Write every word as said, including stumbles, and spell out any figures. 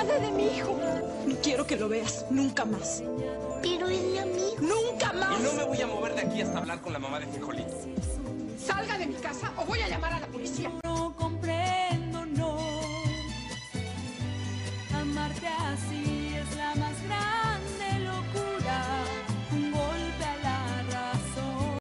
madre de mi hijo. No quiero que lo veas nunca más. Pero es mi amigo. ¡Nunca más! Y no me voy a mover de aquí hasta hablar con la mamá de Frijolito. Salga de mi casa o voy a llamar a la policía. No comprendo, no, amarte así.